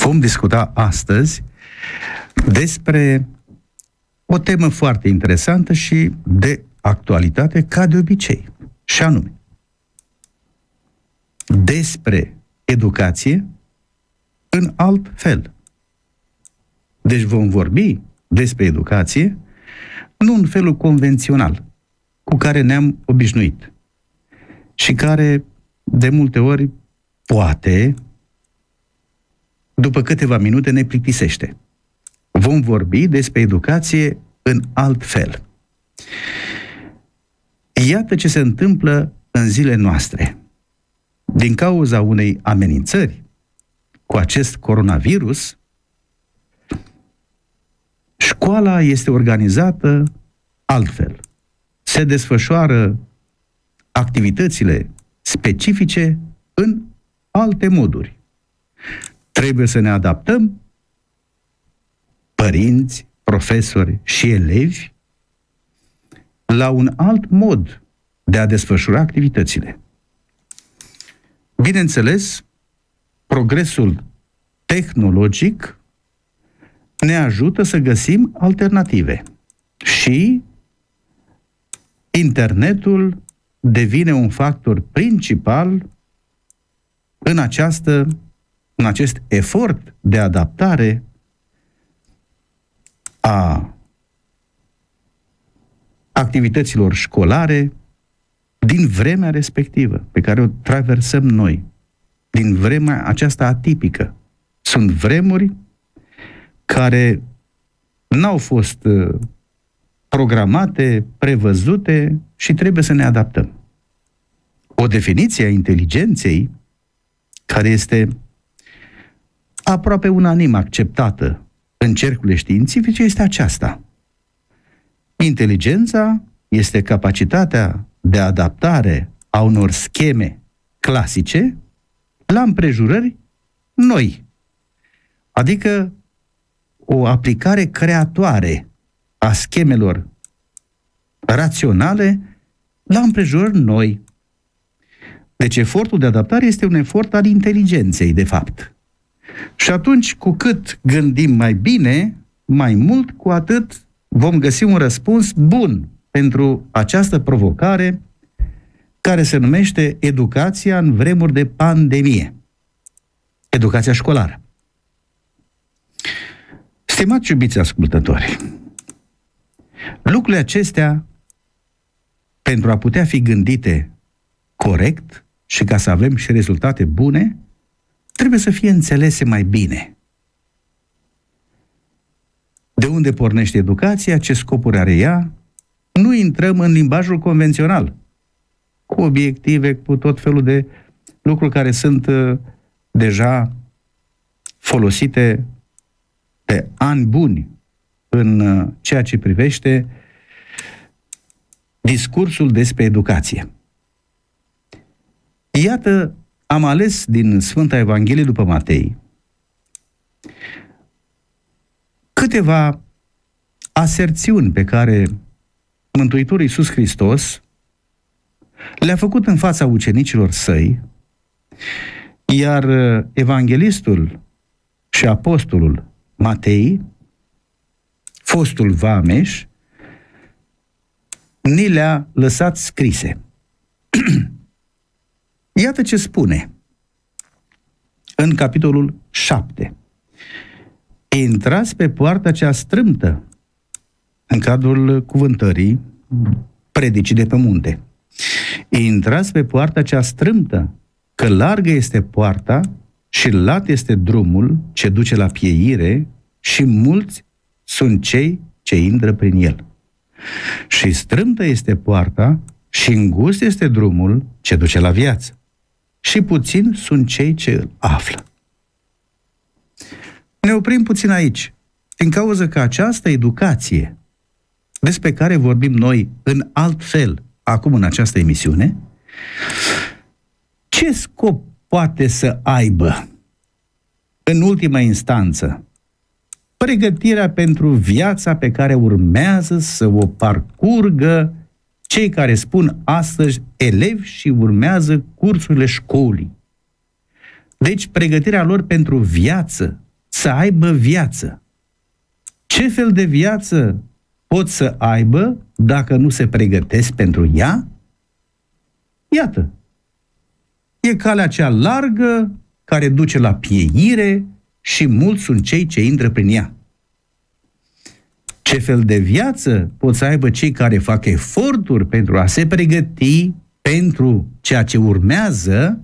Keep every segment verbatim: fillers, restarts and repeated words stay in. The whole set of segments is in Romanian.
Vom discuta astăzi despre o temă foarte interesantă și de actualitate, ca de obicei, și anume despre educație în alt fel. Deci vom vorbi despre educație nu în felul convențional cu care ne-am obișnuit și care de multe ori poate după câteva minute ne plictisește. Vom vorbi despre educație în alt fel. Iată ce se întâmplă în zilele noastre. Din cauza unei amenințări cu acest coronavirus, școala este organizată altfel. Se desfășoară activitățile specifice în alte moduri. Trebuie să ne adaptăm, părinți, profesori și elevi, la un alt mod de a desfășura activitățile. Bineînțeles, progresul tehnologic ne ajută să găsim alternative și internetul devine un factor principal în, această, în acest efort de adaptare a activităților școlare din vremea respectivă pe care o traversăm noi, din vremea aceasta atipică. Sunt vremuri care n-au fost programate, prevăzute și trebuie să ne adaptăm. O definiție a inteligenței, care este aproape unanim acceptată în cercurile științifice, este aceasta. Inteligența este capacitatea de adaptare a unor scheme clasice la împrejurări noi. Adică o aplicare creatoare a schemelor raționale la împrejurări noi. Deci efortul de adaptare este un efort al inteligenței, de fapt. Și atunci, cu cât gândim mai bine, mai mult, cu atât vom găsi un răspuns bun pentru această provocare care se numește educația în vremuri de pandemie. Educația școlară. Stimați iubiți ascultători, lucrurile acestea, pentru a putea fi gândite corect și ca să avem și rezultate bune, trebuie să fie înțelese mai bine. De unde pornește educația, ce scopuri are ea? Nu intrăm în limbajul convențional, cu obiective, cu tot felul de lucruri care sunt uh, deja folosite de ani buni în uh, ceea ce privește discursul despre educație. Iată, am ales din Sfânta Evanghelie după Matei câteva aserțiuni pe care Mântuitorul Iisus Hristos le-a făcut în fața ucenicilor săi, iar evanghelistul și apostolul Matei, fostul vameș, ni le-a lăsat scrise. Iată ce spune în capitolul șapte. Intrați pe poarta cea strâmtă, în cadrul cuvântării predicii de pe munte. Intrați pe poarta cea strâmtă, că largă este poarta și lat este drumul ce duce la pieire și mulți sunt cei ce intră prin el. Și strâmtă este poarta și îngust este drumul ce duce la viață. Și puțin sunt cei ce îl află. Ne oprim puțin aici, din cauza că această educație despre care vorbim noi în alt fel acum în această emisiune, ce scop poate să aibă în ultima instanță? Pregătirea pentru viața pe care urmează să o parcurgă cei care spun astăzi elevi și urmează cursurile școlii. Deci pregătirea lor pentru viață, să aibă viață. Ce fel de viață pot să aibă dacă nu se pregătesc pentru ea? Iată, e calea cea largă care duce la pieire și mulți sunt cei ce intră prin ea. Ce fel de viață pot să aibă cei care fac eforturi pentru a se pregăti pentru ceea ce urmează?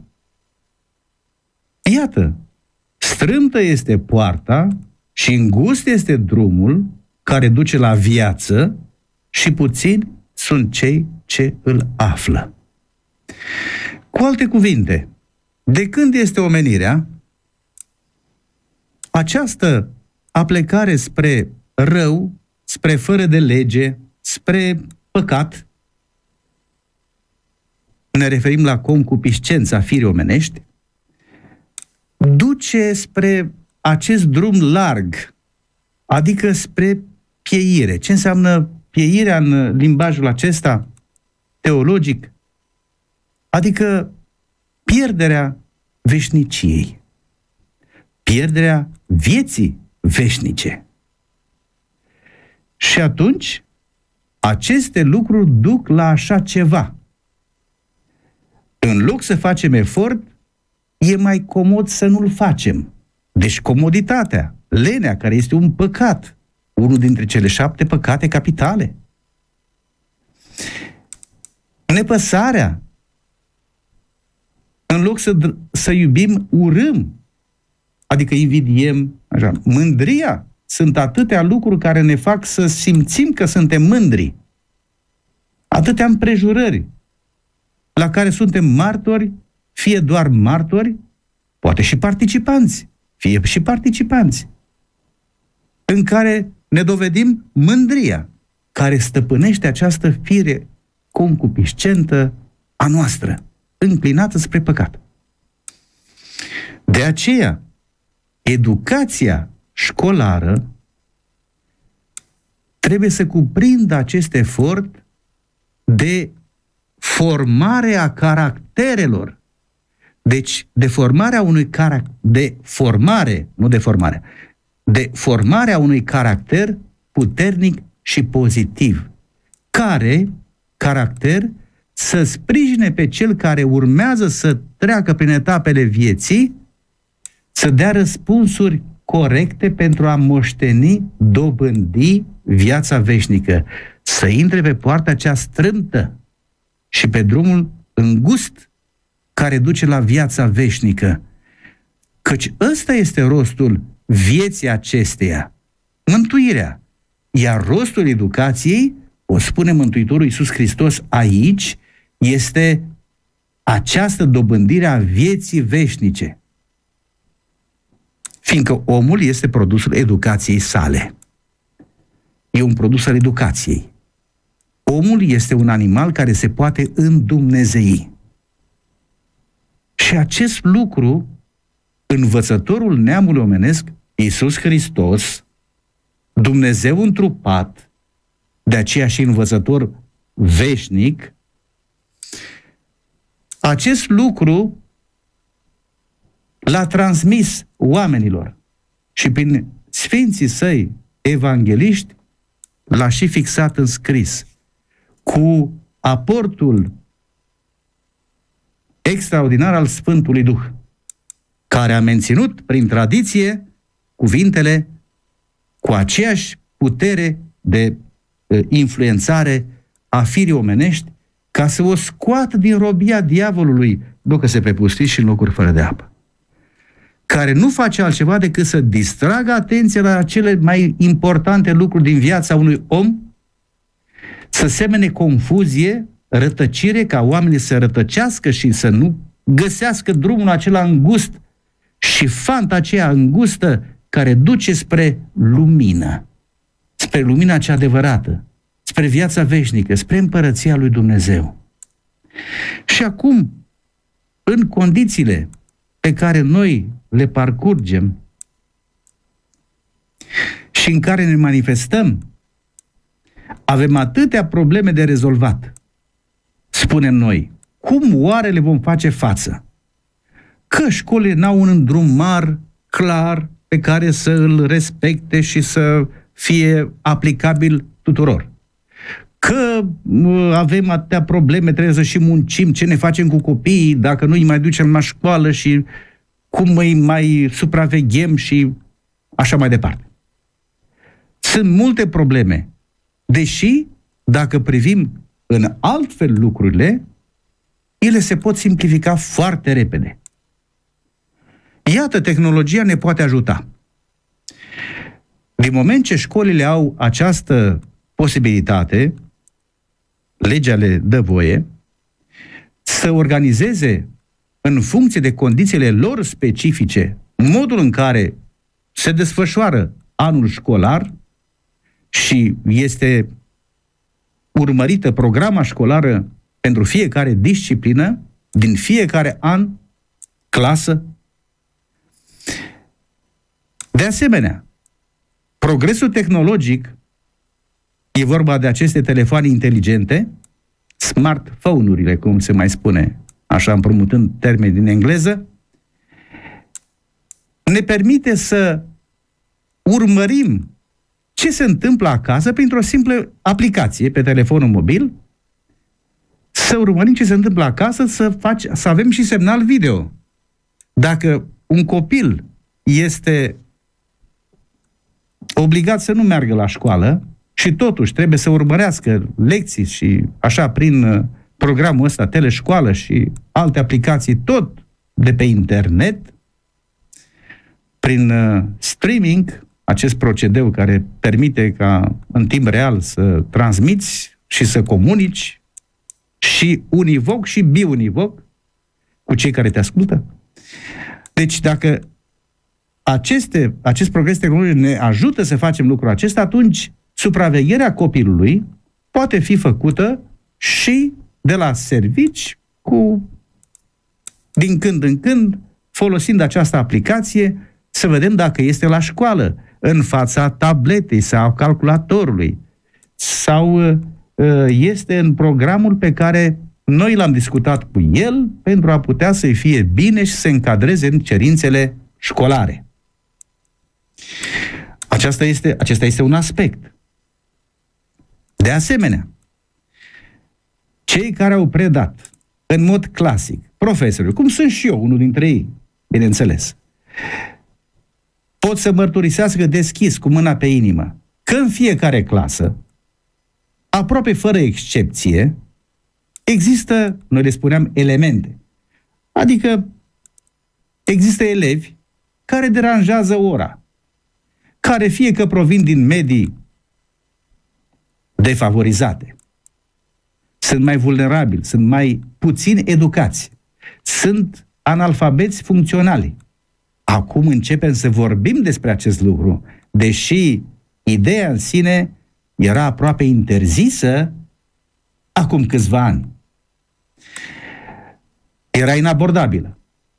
Iată, strâmtă este poarta și îngust este drumul care duce la viață și puțini sunt cei ce îl află. Cu alte cuvinte, de când este omenirea, această aplecare spre rău, spre fără de lege, spre păcat, ne referim la concupiscența firii omenești, duce spre acest drum larg, adică spre pieire. Ce înseamnă pieirea în limbajul acesta teologic? Adică pierderea veșniciei, pierderea vieții veșnice. Și atunci, aceste lucruri duc la așa ceva. În loc să facem efort, e mai comod să nu-l facem. Deci comoditatea, lenea, care este un păcat, unul dintre cele șapte păcate capitale. Nepăsarea. În loc să, să iubim, urâm. Adică invidiem. Așa. Mândria. Sunt atâtea lucruri care ne fac să simțim că suntem mândri. Atâtea împrejurări la care suntem martori, fie doar martori, poate și participanți, fie și participanți, în care ne dovedim mândria care stăpânește această fire concupiscentă a noastră, înclinată spre păcat. De aceea, educația școlară trebuie să cuprindă acest efort de formare a caracterelor. Deci, de formarea unui caracter, de formare, nu de formare, de formarea unui caracter puternic și pozitiv, care, caracter, să sprijine pe cel care urmează să treacă prin etapele vieții, să dea răspunsuri corecte pentru a moșteni, dobândi viața veșnică, să intre pe poarta cea strâmtă și pe drumul îngust care duce la viața veșnică. Căci ăsta este rostul vieții acesteia, mântuirea. Iar rostul educației, o spune Mântuitorul Iisus Hristos aici, este această dobândire a vieții veșnice. Fiindcă omul este produsul educației sale. E un produs al educației. Omul este un animal care se poate îndumnezei. Și acest lucru, învățătorul neamului omenesc, Iisus Hristos, Dumnezeu întrupat, de aceea și învățător veșnic, acest lucru l-a transmis oamenilor și prin sfinții săi evangeliști l-a și fixat în scris, cu aportul extraordinar al Sfântului Duh, care a menținut prin tradiție cuvintele cu aceeași putere de uh, influențare a firii omenești, ca să o scoată din robia diavolului, ducă se pe pustii și în locuri fără de apă, care nu face altceva decât să distragă atenția la cele mai importante lucruri din viața unui om, să semene confuzie, rătăcire, ca oamenii să rătăcească și să nu găsească drumul acela îngust și fanta aceea îngustă care duce spre lumină, spre lumina cea adevărată, spre viața veșnică, spre împărăția lui Dumnezeu. Și acum, în condițiile pe care noi le parcurgem și în care ne manifestăm, avem atâtea probleme de rezolvat. Spunem noi, cum oare le vom face față? Că școlile n-au un îndrumar clar, pe care să îl respecte și să fie aplicabil tuturor. Că avem atâtea probleme, trebuie să și muncim, ce ne facem cu copiii, dacă nu îi mai ducem la școală și cum îi mai supraveghem și așa mai departe. Sunt multe probleme, deși, dacă privim în altfel lucrurile, ele se pot simplifica foarte repede. Iată, tehnologia ne poate ajuta. Din moment ce școlile au această posibilitate, legea le dă voie, să organizeze în funcție de condițiile lor specifice modul în care se desfășoară anul școlar și este urmărită programa școlară pentru fiecare disciplină, din fiecare an, clasă. De asemenea, progresul tehnologic, e vorba de aceste telefoane inteligente, smartphone-urile, cum se mai spune, așa împrumutând termeni din engleză, ne permite să urmărim ce se întâmplă acasă printr-o simplă aplicație pe telefonul mobil, să urmărim ce se întâmplă acasă, să, faci, să avem și semnal video. Dacă un copil este obligat să nu meargă la școală și totuși trebuie să urmărească lecții și așa prin programul ăsta, teleșcoală și alte aplicații, tot de pe internet, prin uh, streaming, acest procedeu care permite ca în timp real să transmiți și să comunici și univoc și biunivoc cu cei care te ascultă. Deci dacă aceste, acest progres tehnologic ne ajută să facem lucrul acesta, atunci supravegherea copilului poate fi făcută și de la servici cu, din când în când, folosind această aplicație, să vedem dacă este la școală, în fața tabletei sau calculatorului, sau uh, este în programul pe care noi l-am discutat cu el pentru a putea să-i fie bine și să se încadreze în cerințele școlare. Aceasta este, acesta este un aspect. De asemenea, cei care au predat în mod clasic, profesorii, cum sunt și eu, unul dintre ei, bineînțeles, pot să mărturisească deschis, cu mâna pe inimă, că în fiecare clasă, aproape fără excepție, există, noi le spuneam, elemente. Adică există elevi care deranjează ora, care fie că provin din medii defavorizate, sunt mai vulnerabili, sunt mai puțin educați, sunt analfabeți funcționali. Acum începem să vorbim despre acest lucru, deși ideea în sine era aproape interzisă acum câțiva ani. Era inabordabilă.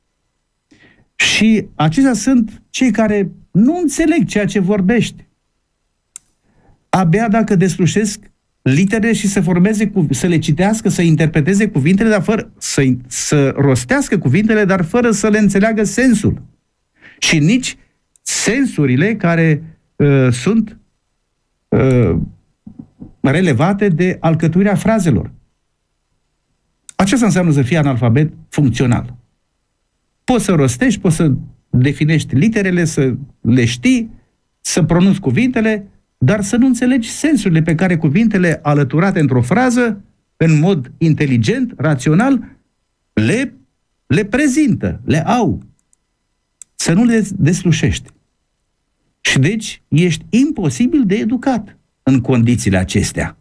Și acestea sunt cei care nu înțeleg ceea ce vorbești. Abia dacă deslușesc litere și să formeze, cu, să le citească, să interpreteze cuvintele, dar fără să, să rostească cuvintele, dar fără să le înțeleagă sensul. Și nici sensurile care uh, sunt uh, relevate de alcătuirea frazelor. Aceasta înseamnă să fii analfabet funcțional. Poți să rostești, poți să definești literele, să le știi, să pronunți cuvintele, dar să nu înțelegi sensurile pe care cuvintele alăturate într-o frază, în mod inteligent, rațional, le, le prezintă, le au. Să nu le deslușești. Și deci ești imposibil de educat în condițiile acestea.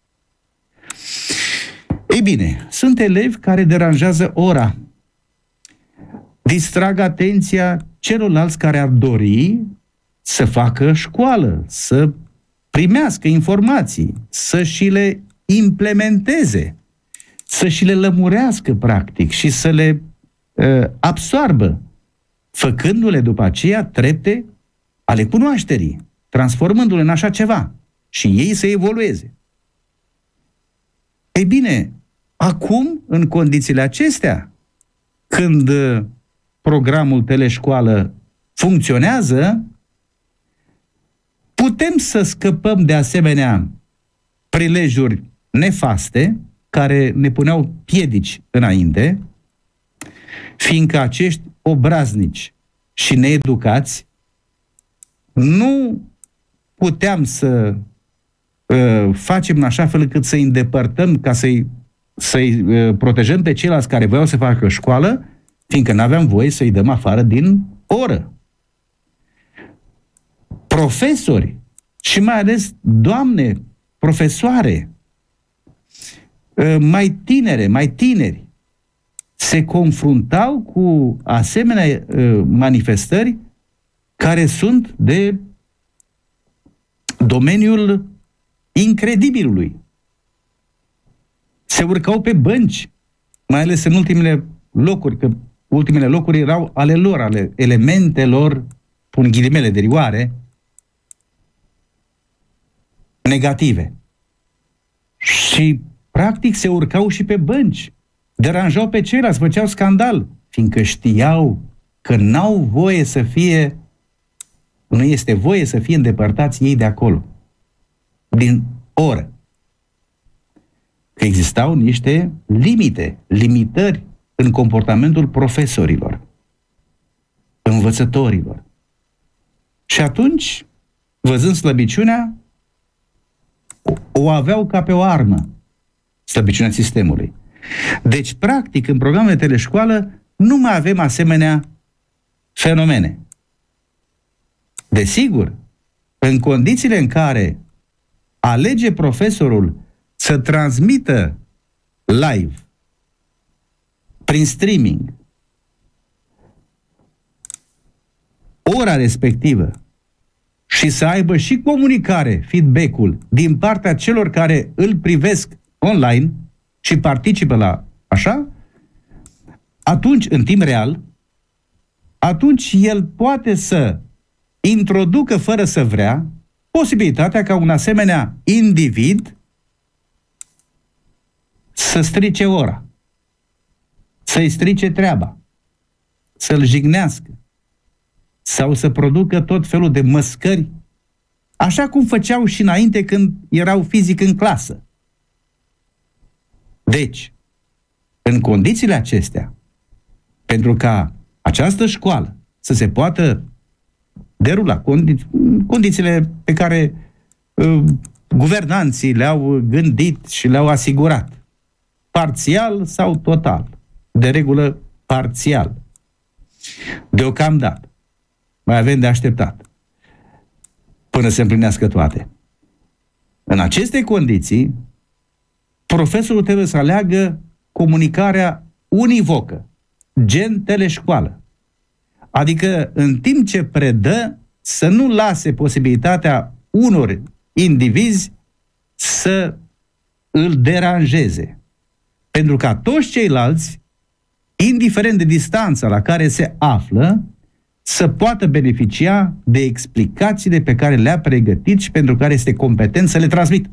Ei bine, sunt elevi care deranjează ora, distrag atenția celorlalți care ar dori să facă școală, să primească informații, să și le implementeze, să și le lămurească practic și să le uh, absoarbă, făcându-le după aceea trepte ale cunoașterii, transformându-le în așa ceva și ei să evolueze. Ei bine, acum, în condițiile acestea, când programul teleșcoală funcționează, putem să scăpăm de asemenea prilejuri nefaste care ne puneau piedici înainte, fiindcă acești obraznici și needucați nu puteam să uh, facem în așa fel încât să-i îndepărtăm, ca să-i, să-i uh, protejăm pe ceilalți care voiau să facă școală, fiindcă n-aveam voie să-i dăm afară din oră. Profesori și mai ales doamne profesoare uh, mai tinere, mai tineri, se confruntau cu asemenea uh, manifestări care sunt de domeniul incredibilului. Se urcau pe bănci, mai ales în ultimele locuri, că ultimele locuri erau ale lor, ale elementelor, pun ghilimele de rigoare, negative. Și, practic, se urcau și pe bănci. Deranjau pe ceilalți, făceau scandal, fiindcă știau că n-au voie să fie, nu este voie să fie îndepărtați ei de acolo, din oră. Că existau niște limite, limitări în comportamentul profesorilor, învățătorilor. Și atunci, văzând slăbiciunea, o, o aveau ca pe o armă, slăbiciunea sistemului. Deci, practic, în programele de teleșcoală nu mai avem asemenea fenomene. Desigur, în condițiile în care alege profesorul să transmită live, prin streaming, ora respectivă și să aibă și comunicare, feedback-ul, din partea celor care îl privesc online și participă la așa, atunci, în timp real, atunci el poate să introducă fără să vrea posibilitatea ca un asemenea individ să strice ora, să-i strice treaba, să-l jignească sau să producă tot felul de măscări, așa cum făceau și înainte când erau fizic în clasă. Deci, în condițiile acestea, pentru ca această școală să se poată derula condi- condițiile pe care uh, guvernanții le-au gândit și le-au asigurat, parțial sau total, de regulă parțial, deocamdată, mai avem de așteptat, până se împlinească toate. În aceste condiții, profesorul trebuie să aleagă comunicarea univocă, gen teleșcoală. Adică, în timp ce predă, să nu lase posibilitatea unor indivizi să îl deranjeze. Pentru ca toți ceilalți, indiferent de distanța la care se află, să poată beneficia de explicațiile pe care le-a pregătit și pentru care este competent să le transmită.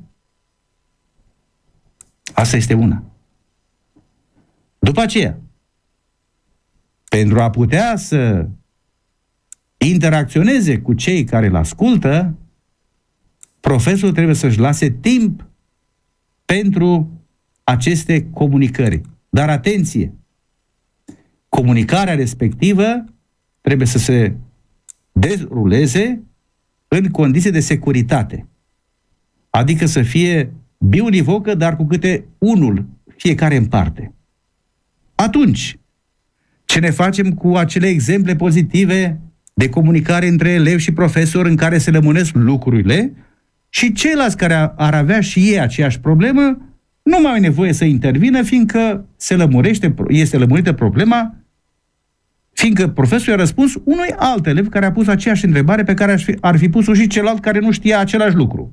Asta este una. După aceea, pentru a putea să interacționeze cu cei care îl ascultă, profesorul trebuie să-și lase timp pentru aceste comunicări. Dar atenție! Comunicarea respectivă trebuie să se deruleze în condiții de securitate. Adică să fie biunivocă, dar cu câte unul fiecare în parte. Atunci, ce ne facem cu acele exemple pozitive de comunicare între elevi și profesori în care se lămuresc lucrurile și ceilalți care ar avea și ei aceeași problemă nu mai au nevoie să intervină, fiindcă se lămurește, este lămurită problema, fiindcă profesorul a răspuns unui alt elev care a pus aceeași întrebare pe care ar fi, ar fi pus-o și celălalt care nu știa același lucru.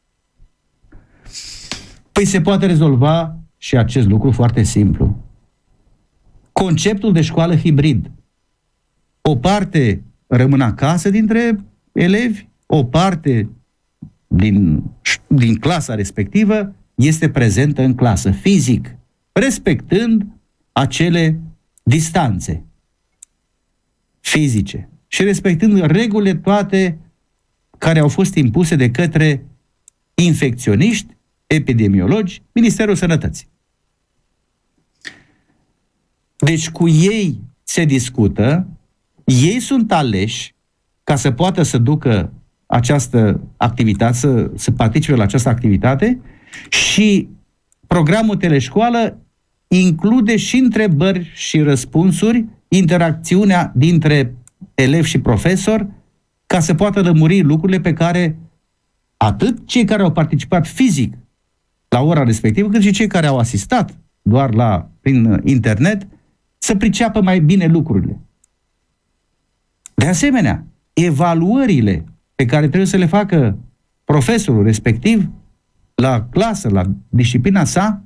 Păi se poate rezolva și acest lucru foarte simplu. Conceptul de școală hibrid. O parte rămân acasă dintre elevi, o parte din, din clasa respectivă este prezentă în clasă, fizic, respectând acele distanțe fizice. și respectând regulile toate care au fost impuse de către infecționiști, epidemiologi, Ministerul Sănătății. Deci cu ei se discută, ei sunt aleși ca să poată să ducă această activitate, să, să participe la această activitate și programul teleșcoală include și întrebări și răspunsuri, interacțiunea dintre elev și profesor, ca să poată lămuri lucrurile pe care atât cei care au participat fizic la ora respectivă, cât și cei care au asistat doar la, prin internet, să priceapă mai bine lucrurile. De asemenea, evaluările pe care trebuie să le facă profesorul respectiv la clasă, la disciplina sa,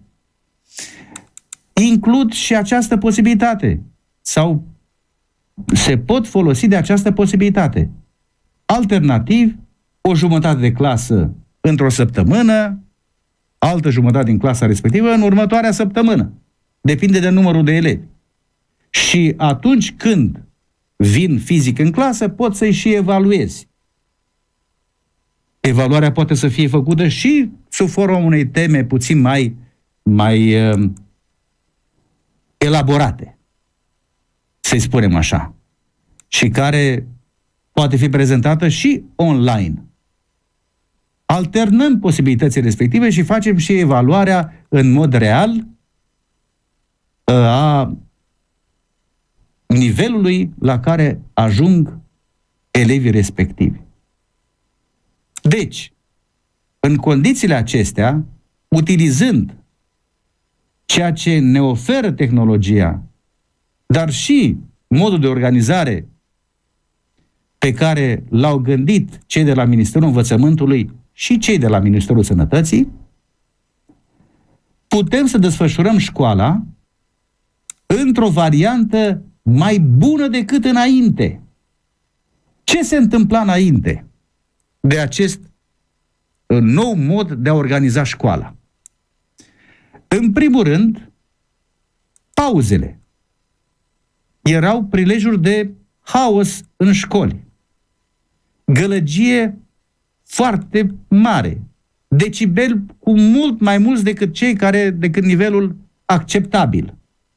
includ și această posibilitate sau se pot folosi de această posibilitate. Alternativ, o jumătate de clasă într-o săptămână, altă jumătate din clasa respectivă în următoarea săptămână. Depinde de numărul de elevi. Și atunci când vin fizic în clasă, pot să-i și evaluezi. Evaluarea poate să fie făcută și sub forma unei teme puțin mai, mai uh, elaborate, să-i spunem așa, și care poate fi prezentată și online. Alternăm posibilitățile respective și facem și evaluarea în mod real a nivelului la care ajung elevii respectivi. Deci, în condițiile acestea, utilizând ceea ce ne oferă tehnologia, dar și modul de organizare pe care l-au gândit cei de la Ministerul Învățământului și cei de la Ministerul Sănătății, putem să desfășurăm școala într-o variantă mai bună decât înainte. Ce se întâmpla înainte de acest nou mod de a organiza școala? În primul rând, pauzele erau prilejuri de haos în școli. Gălăgie foarte mare. Decibeli cu mult mai mulți decât cei care, decât nivelul acceptabil.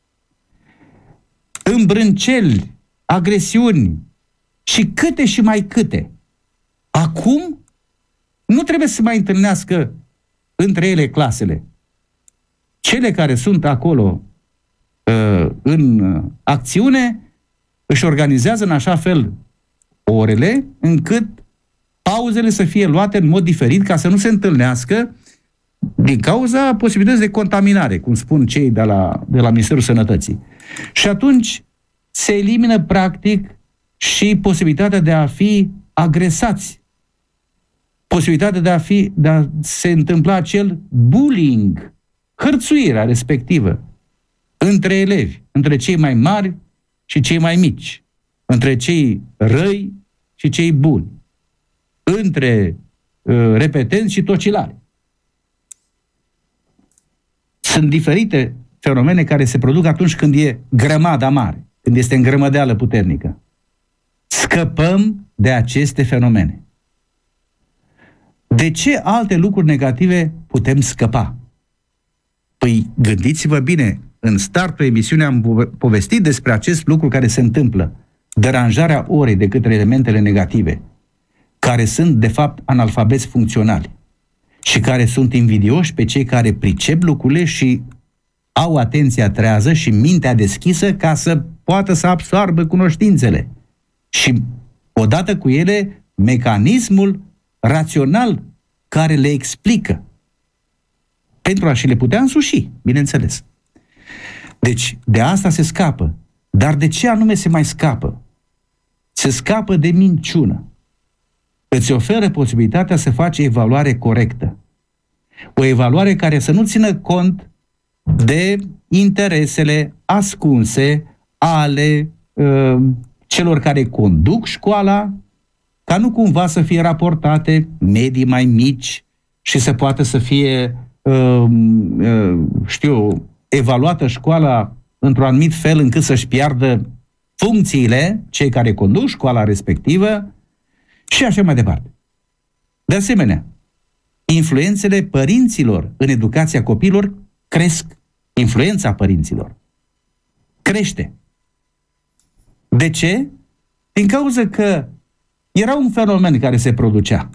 Îmbrânceli, agresiuni și câte și mai câte. Acum nu trebuie să mai întâlnească între ele clasele. Cele care sunt acolo uh, în acțiune își organizează în așa fel orele încât pauzele să fie luate în mod diferit ca să nu se întâlnească din cauza posibilității de contaminare, cum spun cei de la, de la Ministerul Sănătății. Și atunci se elimină practic și posibilitatea de a fi agresați. Posibilitatea de a, fi, de a se întâmpla acel bullying, hărțuirea respectivă între elevi, între cei mai mari și cei mai mici, între cei răi și cei buni, între uh, repetenți și tocilari. Sunt diferite fenomene care se produc atunci când e grămada mare, când este îngrămădeală puternică. Scăpăm de aceste fenomene. De ce alte lucruri negative putem scăpa? Păi gândiți-vă bine, în startul emisiunii am povestit despre acest lucru care se întâmplă, deranjarea orei de către elementele negative, care sunt de fapt analfabeți funcționali și care sunt invidioși pe cei care pricep lucrurile și au atenția trează și mintea deschisă ca să poată să absoarbă cunoștințele. Și odată cu ele, mecanismul rațional care le explică pentru a și le putea însuși, bineînțeles. Deci, de asta se scapă. Dar de ce anume se mai scapă? Se scapă de minciună. Îți oferă posibilitatea să faci evaluare corectă. O evaluare care să nu țină cont de interesele ascunse ale uh, celor care conduc școala, ca nu cumva să fie raportate medii mai mici și să poată să fie, uh, uh, știu, evaluată școala într-un anumit fel încât să-și piardă funcțiile, cei care conduc școala respectivă și așa mai departe. De asemenea, influențele părinților în educația copiilor cresc. Influența părinților crește. De ce? Din cauza că era un fenomen care se producea.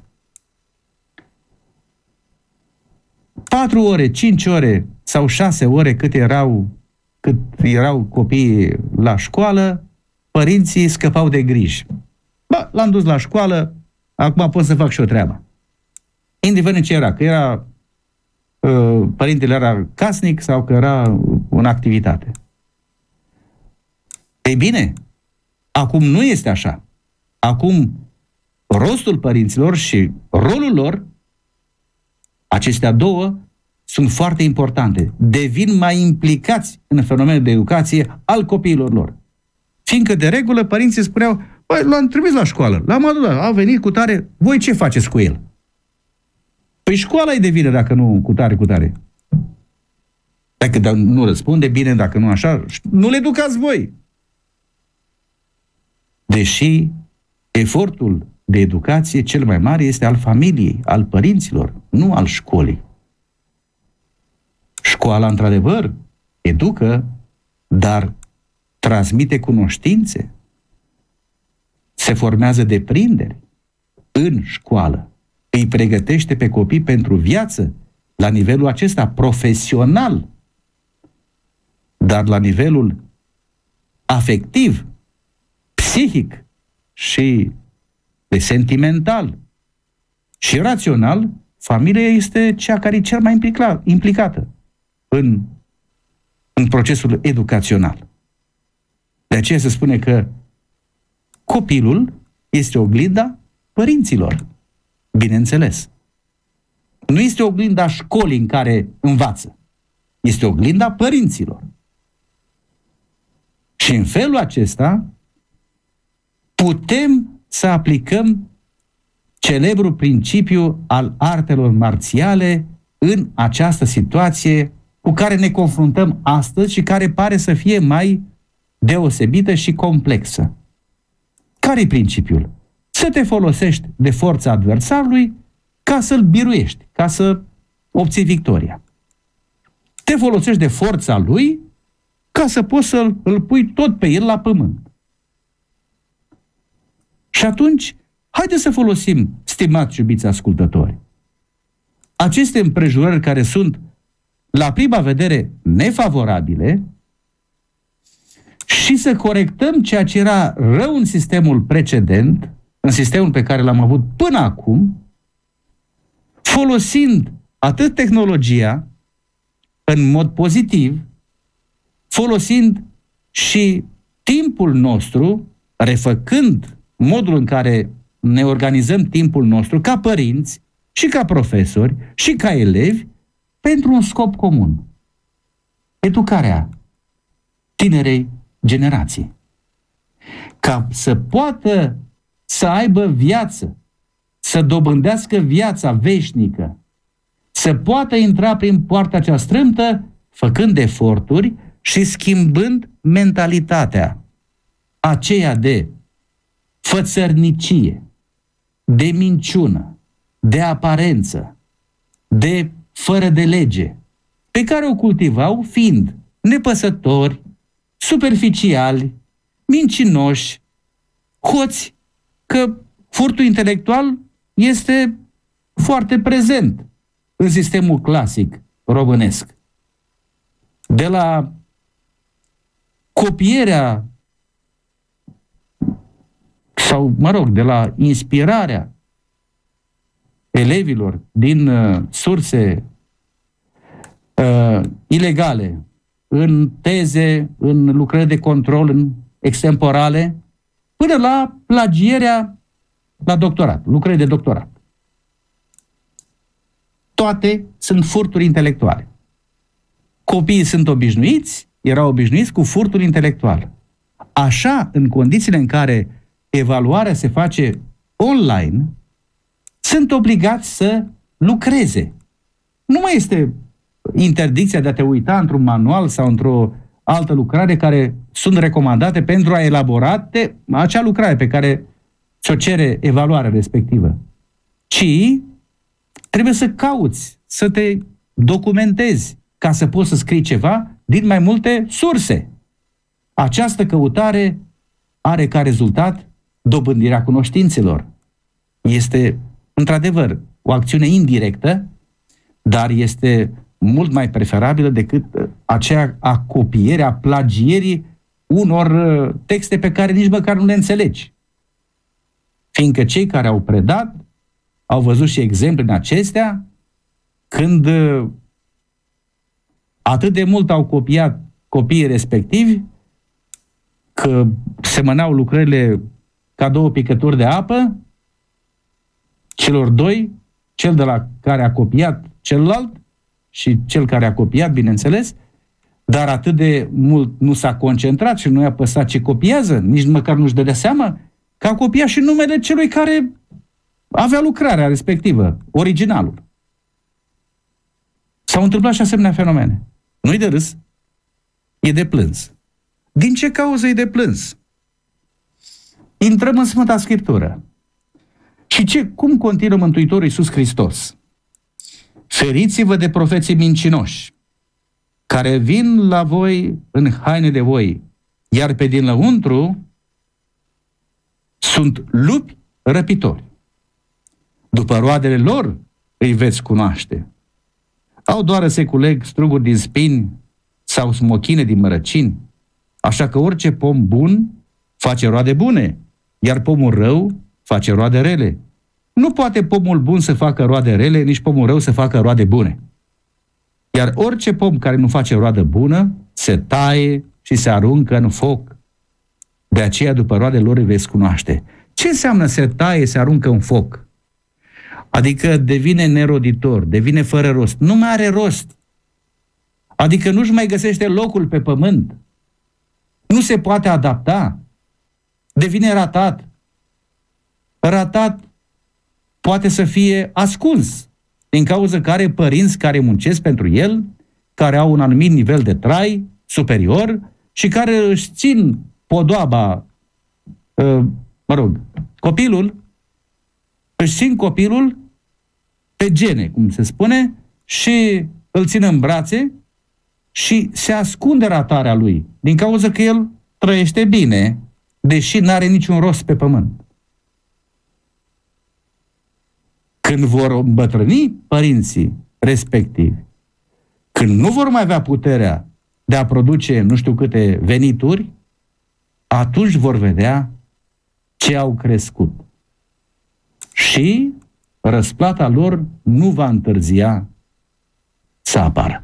Patru ore, cinci ore sau șase ore cât erau, cât erau copiii la școală, părinții scăpau de griji. Bă, l-am dus la școală, acum pot să fac și o treabă. Indiferent ce era, că era părintele era casnic sau că era în activitate. Ei bine, acum nu este așa. Acum, rostul părinților și rolul lor, acestea două, sunt foarte importante. Devin mai implicați în fenomenul de educație al copiilor lor. Fiindcă, de regulă, părinții spuneau, băi, l-am trimis la școală, l-am adus, a venit cu tare, voi ce faceți cu el? Păi școala îi de vină dacă nu cu tare, cu tare. Dacă nu răspunde bine, dacă nu așa, nu le educați voi. Deși efortul de educație cel mai mare este al familiei, al părinților, nu al școlii. Școala, într-adevăr, educă, dar transmite cunoștințe. Se formează deprinderi în școală. Îi pregătește pe copii pentru viață, la nivelul acesta profesional, dar la nivelul afectiv, psihic și de sentimental și rațional, familia este cea care e cel mai implica, implicată în, în procesul educațional. De aceea se spune că copilul este oglinda părinților. Bineînțeles. Nu este oglinda școlii în care învață. Este oglinda părinților. Și în felul acesta putem să aplicăm celebrul principiu al artelor marțiale în această situație cu care ne confruntăm astăzi și care pare să fie mai deosebită și complexă. Care e principiul? Să te folosești de forța adversarului ca să-l biruiești, ca să obții victoria. Te folosești de forța lui ca să poți să-l îl pui tot pe el la pământ. Și atunci, haideți să folosim, stimați iubiți ascultători, aceste împrejurări care sunt, la prima vedere, nefavorabile și să corectăm ceea ce era rău în sistemul precedent, în sistemul pe care l-am avut până acum, folosind atât tehnologia în mod pozitiv, folosind și timpul nostru, refăcând modul în care ne organizăm timpul nostru ca părinți și ca profesori și ca elevi pentru un scop comun. Educarea tinerei generații. Ca să poată să aibă viață, să dobândească viața veșnică, să poată intra prin poarta cea strâmtă, făcând eforturi și schimbând mentalitatea aceea de fățărnicie, de minciună, de aparență, de fără de lege, pe care o cultivau fiind nepăsători, superficiali, mincinoși, hoți, că furtul intelectual este foarte prezent în sistemul clasic românesc. De la copierea sau, mă rog, de la inspirarea elevilor din uh, surse uh, ilegale, în teze, în lucrări de control, în extemporale, până la plagierea la doctorat, lucrări de doctorat. Toate sunt furturi intelectuale. Copiii sunt obișnuiți, erau obișnuiți cu furtul intelectual. Așa, în condițiile în care evaluarea se face online, sunt obligați să lucreze. Nu mai este interdicția de a te uita într-un manual sau într-o altă lucrare care sunt recomandate pentru a elabora acea lucrare pe care ți-o cere evaluarea respectivă. Ci trebuie să cauți, să te documentezi ca să poți să scrii ceva din mai multe surse. Această căutare are ca rezultat dobândirea cunoștințelor. Este, într-adevăr, o acțiune indirectă, dar este mult mai preferabilă decât aceea a copierii, a plagierii unor texte pe care nici măcar nu le înțelegi. Fiindcă cei care au predat au văzut și exemple în acestea când atât de mult au copiat copiii respectivi că semănau lucrările ca două picături de apă celor doi, cel de la care a copiat celălalt și cel care a copiat, bineînțeles, dar atât de mult nu s-a concentrat și nu i-a păsat ce copiază, nici măcar nu-și dădea seama că a copiat și numele celui care avea lucrarea respectivă, originalul. S-au întâmplat și asemenea fenomene. Nu-i de râs, e de plâns. Din ce cauză e de plâns? Intrăm în Sfânta Scriptură. Și ce, cum continuă Mântuitorul Iisus Hristos? Feriți-vă de profeții mincinoși, care vin la voi în haine de voi, iar pe din lăuntru sunt lupi răpitori. După roadele lor îi veți cunoaște. Au doar să culeg struguri din spini sau smochine din mărăcini, așa că orice pom bun face roade bune, iar pomul rău face roade rele. Nu poate pomul bun să facă roade rele, nici pomul rău să facă roade bune. Iar orice pom care nu face roadă bună, se taie și se aruncă în foc. De aceea, după roade lor îi veți cunoaște. Ce înseamnă se taie, se aruncă în foc? Adică devine neroditor, devine fără rost. Nu mai are rost. Adică nu-și mai găsește locul pe pământ. Nu se poate adapta. Devine ratat. Ratat poate să fie ascuns, din cauza că are părinți care muncesc pentru el, care au un anumit nivel de trai superior și care își țin podoaba, mă rog, copilul, își țin copilul pe gene, cum se spune, și îl țin în brațe și se ascunde ratarea lui, din cauza că el trăiește bine, deși n-are niciun rost pe pământ. Când vor îmbătrâni părinții respectivi, când nu vor mai avea puterea de a produce nu știu câte venituri, atunci vor vedea ce au crescut. Și răsplata lor nu va întârzia să apară.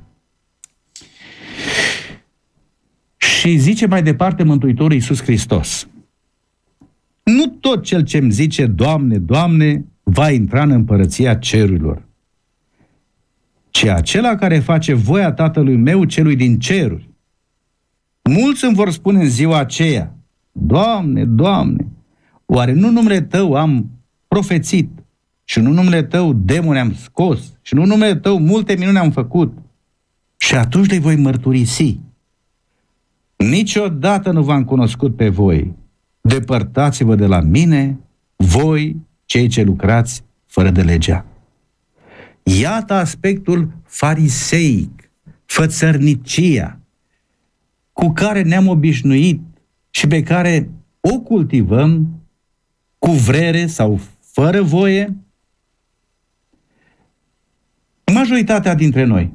Și zice mai departe Mântuitorul Iisus Hristos: nu tot cel ce-mi zice Doamne, Doamne, va intra în împărăția cerurilor, ci acela care face voia Tatălui meu celui din ceruri. Mulți îmi vor spune în ziua aceea: Doamne, Doamne, oare nu numele Tău am profețit și nu numele Tău demoni am scos și nu numele Tău multe minuni am făcut? Și atunci le voi mărturisi: niciodată nu v-am cunoscut pe voi, depărtați-vă de la mine, voi, cei ce lucrați fără de legea. Iată aspectul fariseic, fățărnicia, cu care ne-am obișnuit și pe care o cultivăm cu vrere sau fără voie majoritatea dintre noi.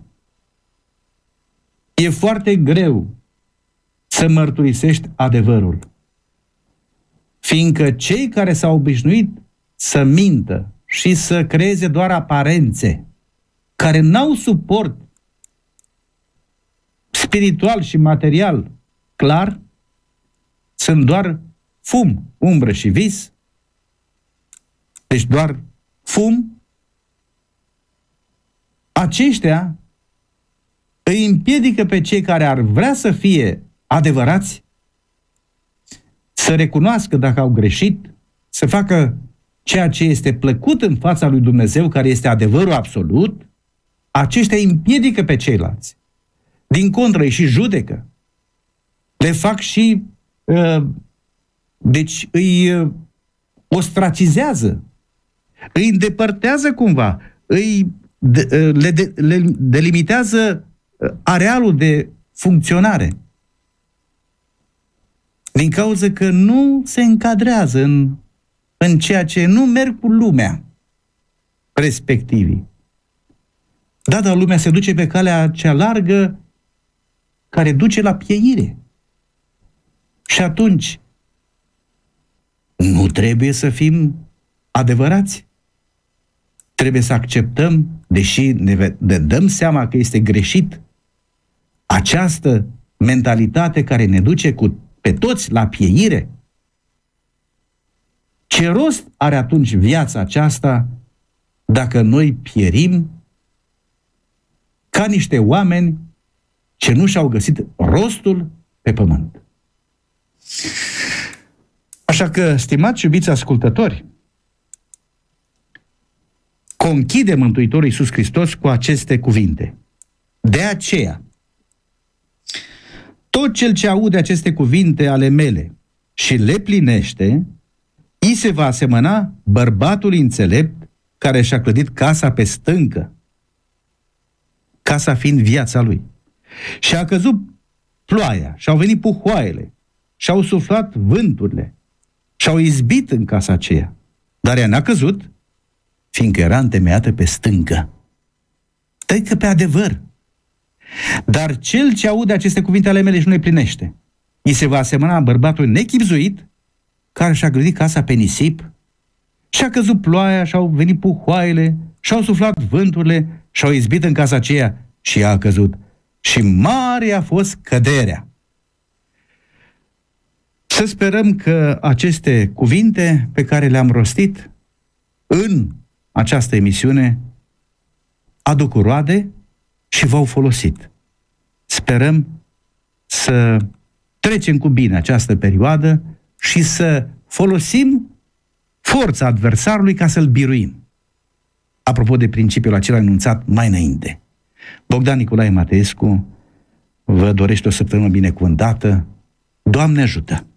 E foarte greu să mărturisești adevărul, fiindcă cei care s-au obișnuit să mintă și să creeze doar aparențe, care n-au suport spiritual și material clar, sunt doar fum, umbră și vis, deci doar fum, aceștia îi împiedică pe cei care ar vrea să fie adevărați să recunoască dacă au greșit, să facă ceea ce este plăcut în fața lui Dumnezeu, care este adevărul absolut. Aceștia îi împiedică pe ceilalți. Din contră, îi și judecă. le fac și uh, deci îi uh, ostracizează, îi îndepărtează cumva, îi de, uh, le, de, le delimitează uh, arealul de funcționare. Din cauza că nu se încadrează în, în ceea ce nu merg cu lumea respectivii. Da, dar lumea se duce pe calea cea largă care duce la pieire. Și atunci nu trebuie să fim adevărați. Trebuie să acceptăm, deși ne dăm seama că este greșit, această mentalitate care ne duce cu, pe toți la pieire. Ce rost are atunci viața aceasta dacă noi pierim ca niște oameni ce nu și-au găsit rostul pe pământ? Așa că, stimați și iubiți ascultători, conchide Mântuitorul Iisus Hristos cu aceste cuvinte. De aceea, tot cel ce aude aceste cuvinte ale mele și le plinește, i se va asemăna bărbatului înțelept care și-a clădit casa pe stâncă, casa fiind viața lui. Și a căzut ploaia, și-au venit puhoaiele, și-au suflat vânturile, și-au izbit în casa aceea. Dar ea n-a căzut, fiindcă era întemeiată pe stâncă. Tăi pe adevăr. Dar cel ce aude aceste cuvinte ale mele și nu le plinește, i se va asemăna bărbatului nechibzuit care și-a grădit casa pe nisip, și-a căzut ploaia, și-au venit puhoaiele, și-au suflat vânturile, și-au izbit în casa aceea și ea a căzut. Și mare a fost căderea. Să sperăm că aceste cuvinte pe care le-am rostit în această emisiune aduc roade și v-au folosit. Sperăm să trecem cu bine această perioadă și să folosim forța adversarului ca să-l biruim. Apropo de principiul acela anunțat mai înainte. Bogdan Nicolae Mateescu vă dorește o săptămână binecuvântată. Doamne ajută!